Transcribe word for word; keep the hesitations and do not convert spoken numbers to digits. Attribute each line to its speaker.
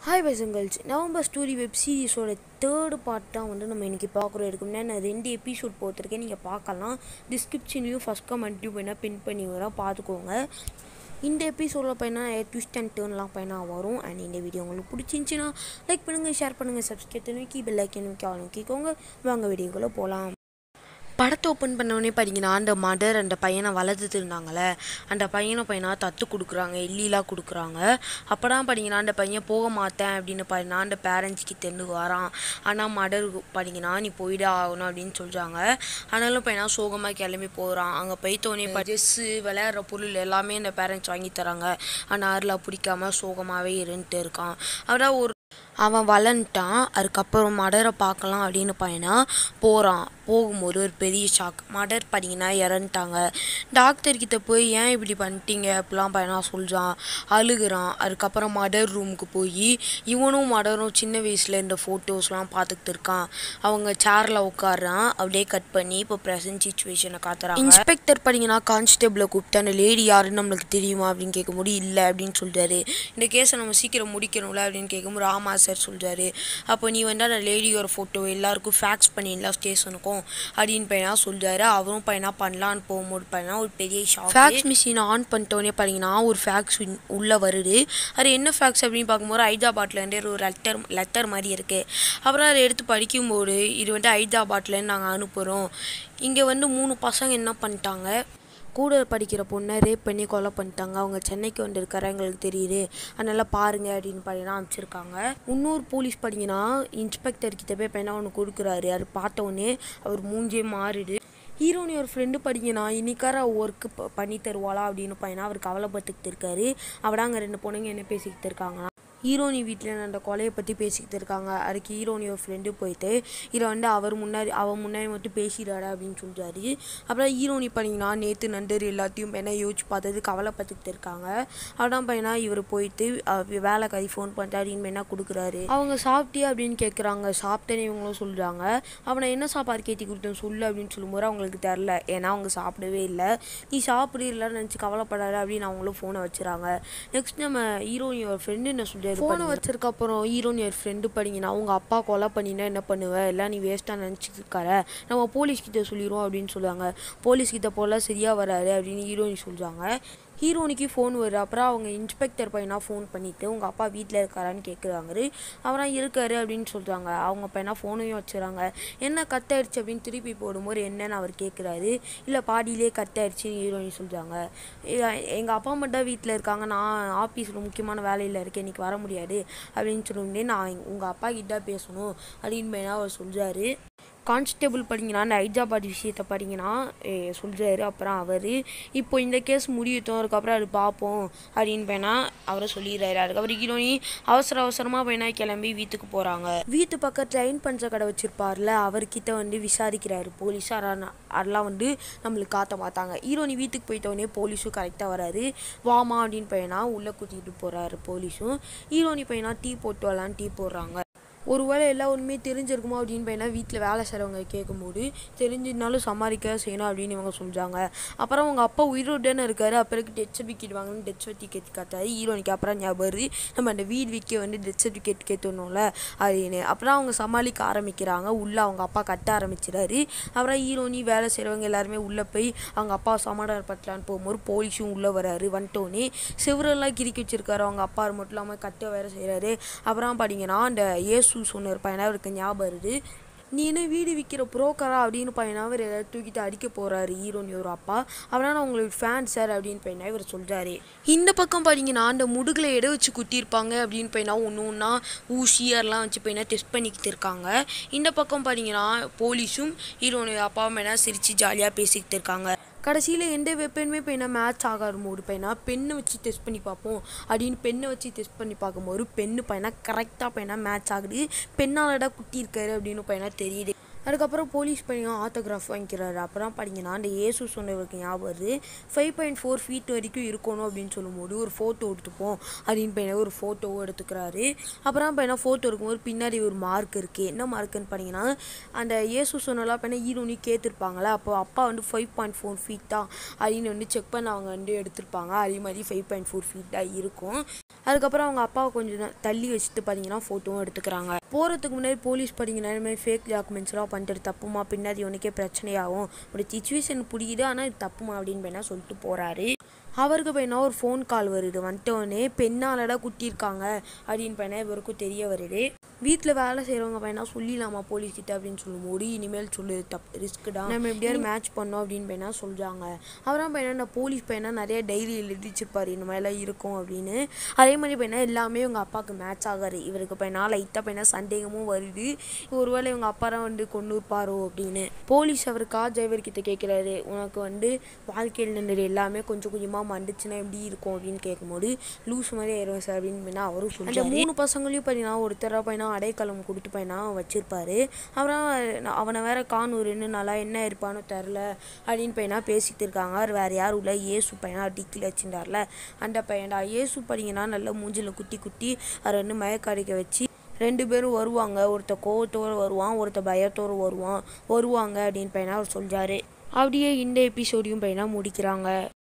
Speaker 1: Hi boys and girls, November Story web series ஓட third part தான் வந்து நம்ம இன்றைக்கி பார்க்குறோம். இதுக்கு முன்னாடி நான் ரெண்டு எபிசோட் போட்டிருக்கேன், நீங்கள் பார்க்கலாம். டிஸ்கிரிப்ஷன்லையும் ஃபஸ்ட் கமெண்ட்லையும் போய்னா பின் பண்ணி வர பார்த்துக்கோங்க. இந்த எபிசோடில் போய்னா ட்விஸ்ட் அண்ட் டேர்ன்லாம் போய்னா வரும். அண்ட் இந்த வீடியோ உங்களுக்கு பிடிச்சிருந்துச்சின்னா லைக் பண்ணுங்கள், ஷேர் பண்ணுங்கள், சப்ஸ்கிரைப் பண்ணி பெல் ஐக்கன் நோக்கி ஆல் நோக்கிக்கோங்க. வாங்க வீடியோக்குள்ளே போகலாம். படத்தை ஓப்பன் பண்ணோடனே பார்த்தீங்கன்னா அந்த மதர் அந்த பையனை வளர்த்துட்டு இருந்தாங்களே, அந்த பையனை பையனா தத்து கொடுக்குறாங்க, எல்லாம் கொடுக்குறாங்க. அப்போ தான் பார்த்தீங்கன்னா அந்த பையன் போக மாட்டேன் அப்படின்னு பார்த்தீங்கன்னா அந்த பேரண்ட்ஸ் கிட்டேருந்து வரான். ஆனால் மதர் பார்த்தீங்கன்னா நீ போயிட ஆகணும் அப்படின்னு சொல்கிறாங்க. ஆனாலும் பையனா சோகமாக கிளம்பி போகிறான். அங்கே போய்த்தோடனே ட்ரெஸ்ஸு விளையாடுற பொருள் எல்லாமே அந்த பேரண்ட்ஸ் வாங்கி தராங்க. ஆனால் அதில் பிடிக்காம சோகமாகவே இருந்துட்டு இருக்கான். அதான் ஒரு அவன் வளர்ந்துட்டான். அதுக்கப்புறம் மதரை பார்க்கலாம் அப்படின்னு பையனா போகிறான். போகும்போது ஒரு பெரிய ஷாக். மதர் பார்த்தீங்கன்னா இறந்துட்டாங்க. டாக்டர்கிட்ட போய் ஏன் இப்படி பண்ணிட்டீங்க அப்படிலாம் பையனா சொல்கிறான், அழுகிறான். அதுக்கப்புறம் மதர் ரூமுக்கு போய் இவனும் மதரும் சின்ன வயசில் இந்த ஃபோட்டோஸ்லாம் பார்த்துக்கிட்டு இருக்கான். அவங்க சேரில் உட்காடுறான். அப்படியே கட் பண்ணி இப்போ ப்ரெசன்ட் சுச்சுவேஷனை காத்துறாங்க. இன்ஸ்பெக்டர் பார்த்தீங்கன்னா கான்ஸ்டபிளை கூப்பிட்டு அந்த லேடி யாருன்னு நம்மளுக்கு தெரியுமா அப்படின்னு கேட்கும்போது இல்லை அப்படின்னு சொல்கிறாரு. இந்த கேஸை நம்ம சீக்கிரம் முடிக்கணும்ல அப்படின்னு கேட்கும்போது ஆமாம் சார் சொல்கிறாரு. அப்போ நீ வந்து அந்த லேடியோட ஃபோட்டோ எல்லாருக்கும் ஃபேக்ஸ் பண்ணிடலாம் ஸ்டேஷனுக்கும் அப்படின்னு பையனா சொல்கிறாரு. அவரும் பையனா பண்ணலான்னு போகும்போது பையனா ஒரு பெரிய ஷாக். ஃபேக்ஸ் மிஷினை ஆன் பண்ணிட்டோன்னே பார்த்தீங்கன்னா ஒரு ஃபேக்ஸ் உள்ளே வருது. அது என்ன ஃபேக்ஸ் அப்படின்னு பார்க்கும்போது ஹைதராபாத்லேருந்து ஒரு லெட்டர் லெட்டர் மாதிரி இருக்குது. அப்புறம் அதை எடுத்து படிக்கும்போது இது வந்து ஹைதராபாத்லேருந்து நாங்கள் அனுப்புகிறோம். இங்கே வந்து மூணு பசங்க என்ன பண்ணிட்டாங்க, கூட படிக்கிற பொண்ணை ரேப் பண்ணி கொலை பண்ணிட்டாங்க. அவங்க சென்னைக்கு வந்து இருக்கிற எங்களுக்கு தெரியுது, அதனால் பாருங்கள் அப்படின்னு பார்த்தீங்கன்னா அனுப்பிச்சிருக்காங்க. இன்னொரு போலீஸ் பார்த்தீங்கன்னா இன்ஸ்பெக்டர்கிட்ட போய் பையனா ஒன்று கொடுக்குறாரு. அது பார்த்தோன்னே அவர் மூஞ்சே மாறிடு. ஹீரோனி ஒரு ஃப்ரெண்டு படிக்கணும், இன்னைக்கார ஒர்க்கு பண்ணி தருவாளா அப்படின்னு பையனா அவர் கவலைப்பட்டுக்கிட்டு இருக்காரு. அவடாங்க ரெண்டு பொண்ணுங்க என்ன பேசிக்கிட்டு இருக்காங்கன்னா ஹீரோனி வீட்டில் அந்த கொலையை பற்றி பேசிக்கிட்டு இருக்காங்க. அதுக்கு ஹீரோனி ஒரு ஃப்ரெண்டு போயிட்டு இதை வந்து அவர் முன்னாடி அவன் முன்னாடி மட்டும் பேசிடாடா அப்படின்னு சொல்கிறாரு. அப்புறம் ஹீரோனி பண்ணிங்கன்னா நேற்று நண்டர் எல்லாத்தையும் பையனா யோசிச்சு பார்த்தது கவலைப்பட்டுக்கிட்டு இருக்காங்க. அதான் பையனா இவர் போயிட்டு வேலை கறி ஃபோன் பண்ணிட்டு அப்படின்னு பையனா கொடுக்குறாரு. அவங்க சாப்பிட்டியா அப்படின்னு கேட்குறாங்க. சாப்பிட்டேன்னு இவங்களும் சொல்கிறாங்க. அவனை என்ன சாப்பாடு கேட்டி கொடுத்தேன் சொல்லு அப்படின்னு சொல்லும்போது அவங்களுக்கு தெரில, ஏன்னா அவங்க சாப்பிடவே இல்லை. நீ சாப்பிடு இல்லைன்னு நினச்சி கவலைப்படாத அப்படின்னு அவங்களும் ஃபோனை வச்சுறாங்க. நெக்ஸ்ட் நம்ம ஹீரோனியோட ஃப்ரெண்டு என்ன சொல்கிறாரு, ஃபோனை வச்சிருக்க அப்புறம் ஹீரோனியோட ஃப்ரெண்டு படிங்கன்னா அவங்க அப்பா கொலை பண்ணினா என்ன பண்ணுவேன், எல்லாம் நீ வேஸ்ட்டாக நினச்சிட்டு இருக்கார, நம்ம போலீஸ்கிட்ட சொல்லிடுவோம் அப்படின்னு சொல்லுவாங்க. போலீஸ்கிட்ட போல சரியாக வராது அப்படின்னு ஹீரோனி சொல்கிறாங்க. ஹீரோனிக்கு ஃபோன் வருது. அப்புறம் அவங்க இன்ஸ்பெக்டர் பையனா ஃபோன் பண்ணிவிட்டு உங்கள் அப்பா வீட்டில் இருக்காரான்னு கேட்குறாங்க. அவராக இருக்காரு அப்படின்னு சொல்கிறாங்க. அவங்க பையனா ஃபோனையும் வச்சுறாங்க. என்ன கத்தாயிடுச்சு அப்படின்னு திருப்பி போடும்போது என்னன்னு அவர் கேட்குறாரு. இல்லை பாடியிலே கத்தாயிடுச்சின்னு ஹீரோனி சொல்கிறாங்க. எங்கள் அப்பா மட்டும் வீட்டில் இருக்காங்க, நான் ஆஃபீஸில் முக்கியமான வேலையில் இருக்கேன், இன்றைக்கி வர முடியாது அப்படின்னு சொல்லும்போது நான் உங்கள் அப்பா கிட்ட பேசணும் அப்படின்னு பையனா அவர் சொல்கிறாரு. கான்ஸ்டபிள் படிங்கன்னா அந்த ஹைதராபாத் விஷயத்தை படிங்கன்னா சொல்கிறாரு. அப்புறம் அவர் இப்போ இந்த கேஸ் முடியட்டும், அதுக்கப்புறம் அது பார்ப்போம் அப்படின்னு பையனா அவரை சொல்லிடுறாரு. அதுக்கப்புறம் ஹீரோனி அவசர அவசரமாக பையனா கிளம்பி வீட்டுக்கு போகிறாங்க. வீட்டு பக்கத்தில் ட்ரெயின் பண்ணுற கடை வச்சுருப்பார்ல, அவர்கிட்ட வந்து விசாரிக்கிறாரு போலீஸ். அதெல்லாம் வந்து நம்மளுக்கு காட்ட மாட்டாங்க. ஹீரோனி வீட்டுக்கு போயிட்டோடனே போலீஸும் கரெக்டாக வராரு. வாமா அப்படின்னு பையனா உள்ளே கூட்டிகிட்டு போகிறாரு போலீஸும். ஹீரோனி பையனா டீ போட்டு வரலான்னு டீ போடுறாங்க. ஒரு வேளை எல்லா ஒன்றுமே தெரிஞ்சிருக்குமா அப்படின்னு பையனா வீட்டில் வேலை செய்கிறவங்க கேட்கும்போது தெரிஞ்சிருந்தாலும் சமாளிக்க செய்யணும் அப்படின்னு இவங்க சொல்கிறாங்க. அப்புறம் அவங்க அப்பா உயிரோடுன்னு இருக்காரு. அப்புறம் டெத் சர்டிஃபிகேட் வாங்கணும்னு டெத் சர்டிஃபிகேட் காட்டாரு. ஹீரோனிக்கு அப்புறம் ஞாபகம் நம்ம அந்த வீடு விற்க வந்து டெத் சர்டிஃபிகேட் கேட்டோம்ல அப்படின்னு. அப்புறம் அவங்க சமாளிக்க ஆரம்பிக்கிறாங்க. உள்ளே அவங்க அப்பா கட்ட ஆரம்பிச்சிடாரு. அப்புறம் ஹீரோனி வேலை செய்கிறவங்க எல்லாருமே உள்ளே போய் அவங்க அப்பா சமாதானப்படுத்தலான்னு போகும்போது போலீஸும் உள்ளே வராரு. வந்துட்டோன்னே செவரெல்லாம் கிறுக்கி வச்சிருக்காரு. அவங்க அப்பா மட்டும் இல்லாமல் கட்ட வேறு செய்கிறாரு. அப்புறம் பார்த்தீங்கன்னா அந்த ஏசு சொன்ன பையனா அவருக்கு ஞாபகம் வருது. நீ என்ன வீடு விற்கிற புரோக்கரா அப்படின்னு பையனா அவர் ஏதாவது தூக்கிட்டு அடிக்க போகிறாரு ஹீரோனி ஒரு அப்பா. அவனால் உங்களுக்கு ஃபேன் சார் அப்படின்னு பையனா இவர் சொல்கிறாரு. இந்த பக்கம் பார்த்தீங்கன்னா அந்த முதுகில் எடை வச்சு குத்திருப்பாங்க அப்படின்னு பையனா ஒன்று ஒன்றா ஊசி அதெல்லாம் வச்சு பையனா டெஸ்ட் பண்ணிக்கிட்டு இருக்காங்க. இந்த பக்கம் பார்த்தீங்கன்னா போலீஸும் ஹீரோனி அப்பா பையனா சிரித்து ஜாலியாக பேசிக்கிட்டு இருக்காங்க. கடைசியில் எந்த வெப்பனுமே பையனா மேட்ச் ஆகாதும்போது பையனா பெண்ணை வச்சு டெஸ்ட் பண்ணி பார்ப்போம் அப்படின்னு பெண்ணை வச்சு டெஸ்ட் பண்ணி பார்க்கும்போது பெண்ணு பையனா கரெக்டாக பையனா மேட்ச் ஆகுது. பெண்ணாலடா குத்தி இருக்காரு அப்படின்னு பையனா தெரியுது. அதுக்கப்புறம் போலீஸ் பையன் ஆட்டோகிராஃப் வாங்கிக்கிறாரு. அப்புறம் பார்த்தீங்கன்னா அந்த ஏசு சொன்னவருக்கு ஞாபகம் வருது. ஃபைவ் பாயிண்ட் ஃபோர் ஃபீட் வரைக்கும் இருக்கணும் அப்படின்னு சொல்லும்போது ஒரு ஃபோட்டோ எடுத்துப்போம் அப்படின்னு பையன் ஒரு ஃபோட்டோவும் எடுத்துக்கிறாரு. அப்புறம் பையனா ஃபோட்டோ எடுக்கும்போது பின்னாடி ஒரு மார்க் இருக்குது. என்ன மார்க்குன்னு பார்த்தீங்கன்னா அந்த ஏசு சொன்னலாம் பையனா ஈரோனி கேத்திருப்பாங்களே, அப்போ அப்பா வந்து ஃபைவ் பாயிண்ட் ஃபோர் ஃபீட் தான் அப்படின்னு வந்து செக் பண்ண அவங்க வந்து எடுத்திருப்பாங்க. அதே மாதிரி ஃபைவ் பாயிண்ட் ஃபோர் ஃபீட் தான் இருக்கும். அதுக்கப்புறம் அவங்க அப்பாவை கொஞ்சம் தள்ளி வச்சுட்டு பார்த்தீங்கன்னா ஃபோட்டோவும் எடுத்துக்கிறாங்க. போகிறதுக்கு முன்னாடி போலீஸ் பார்த்தீங்கன்னா இந்த மாதிரி ஃபேக் டாக்குமெண்ட்ஸ்லாம் பண்ணிட்டு தப்புமா, பின்னாடி உனக்கே பிரச்சனையாகும், ஒரு சிச்சுவேஷன் புரியுது ஆனால் இது தப்புமா அப்படின்னு வேணா சொல்லிட்டு போகிறாரு. அவருக்கு பையனா ஒரு ஃபோன் கால் வருது. வந்துட்டோடனே பெண்ணாலடா குட்டியிருக்காங்க அப்படின்னு பையனா இவருக்கும் தெரிய வருது. வீட்டில் வேலை செய்கிறவங்க பையனா சொல்லிடலாமா போலீஸ்கிட்ட அப்படின்னு சொல்லும்போது இனிமேல் சொல்லு தப்பு ரிஸ்க் தான், நம்ம எப்படியாவது மேட்ச் பண்ணோம் அப்படின்னு பையனா சொல்கிறாங்க. அவராக பையனா இந்த போலீஸ் பையனா நிறைய டைரி எழுதிச்சிருப்பார் இந்த மாதிரிலாம் இருக்கும் அப்படின்னு. அதே மாதிரி பையனா எல்லாமே இவங்க அப்பாவுக்கு மேட்ச் ஆகாது. இவருக்கு பையனா லைட்டாக பையனா சந்தேகமும் வருது, ஒருவேளை இவங்க அப்பா தான் வந்து கொண்டு இருப்பாரோ அப்படின்னு. போலீஸ் அவர் கார் டிரைவர்கிட்ட கேட்குறாரு, உனக்கு வந்து வாழ்க்கையில் நின்று எல்லாமே கொஞ்சம் கொஞ்சமாக மண்டுச்சுன்னா எப்படி இருக்கும் அப்படின்னு கேட்கும்போது லூஸ் மாதிரி ஆயிரும் சார் அப்படின்னு அவரும் சொல்லுவார். அந்த மூணு பசங்களையும் பார்த்தீங்கன்னா ஒருத்தர பையனா அடைக்கலம் கொடுத்து பையனா வச்சிருப்பாரு. அப்புறம் அவனை வேற காணு ரெண்டு நாளா என்ன இருப்பான்னு தெரில அப்படின்னு பையனா பேசிட்டு இருக்காங்க. அவர் வேற யாரும் இல்லை, ஏசு பையனா டிக்கில் வச்சுருந்தார்ல அந்த பையன்டா. ஏசு பார்த்தீங்கன்னா நல்லா மூஞ்சில் குட்டி குட்டி அவர் வந்து மயக்கடிக்க வச்சு ரெண்டு பேரும் வருவாங்க. ஒருத்த கோவத்தோடு வருவான், ஒருத்த பயத்தோடு வருவான் வருவாங்க அப்படின்னு பையனா அவர் சொல்கிறாரு. அப்படியே இந்த எபிசோடையும் பையனா முடிக்கிறாங்க.